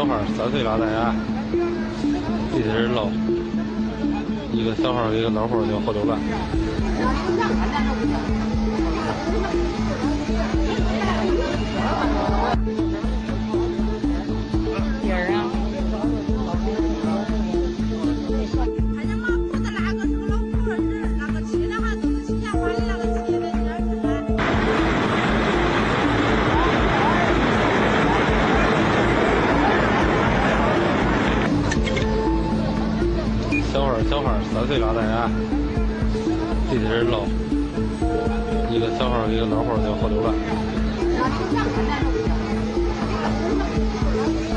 小孩3岁拉大牙，这是老一个小孩一个老伙叫后头干。小孩3岁拉大牙，这是老一个小孩一个老伙叫后头干。